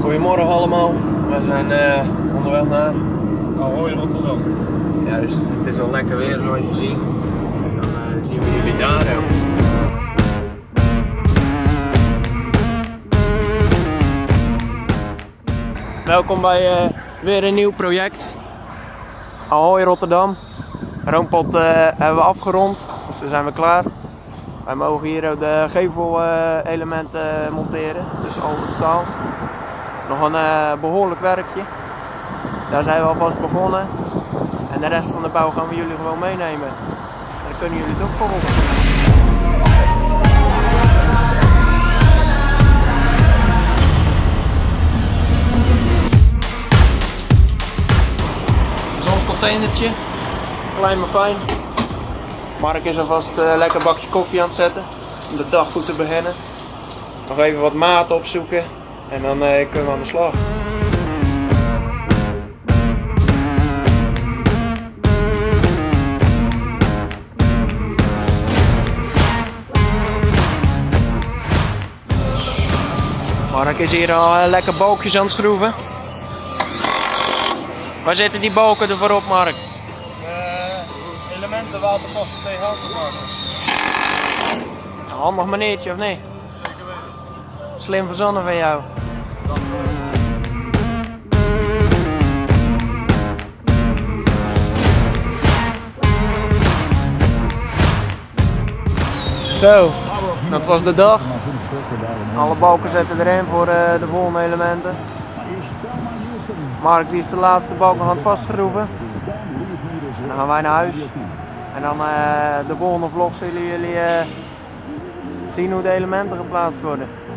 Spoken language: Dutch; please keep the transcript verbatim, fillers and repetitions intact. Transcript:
Goedemorgen allemaal, we zijn uh, onderweg naar Ahoy Rotterdam. Juist, het is al lekker weer zoals je ziet. En dan uh, zien we jullie daar. Hè. Welkom bij uh, weer een nieuw project. Ahoy Rotterdam. Roompot uh, hebben we afgerond, dus dan zijn we klaar. Wij mogen hier de gevelelementen uh, monteren, tussen al het staal. Nog een uh, behoorlijk werkje. Daar zijn we alvast begonnen. En de rest van de bouw gaan we jullie gewoon meenemen. En dan kunnen jullie het ook volgen. Dit is ons containertje. Klein maar fijn. Mark is alvast een lekker bakje koffie aan het zetten. Om de dag goed te beginnen. Nog even wat maat opzoeken. En dan uh, kunnen we aan de slag. Mark is hier al uh, lekker balkjes aan het schroeven. Waar zitten die balken er voor op, Mark? Uh, elementen waterpassen tegen houtverwarming. Een handig meneertje of niet? Zeker weten. Slim verzonnen van jou. Zo, dat was de dag. Alle balken zetten erin voor uh, de volgende elementen. Mark die is de laatste balk nog aan het vastschroeven. En dan gaan wij naar huis. En dan uh, de volgende vlog zullen jullie uh, zien hoe de elementen geplaatst worden.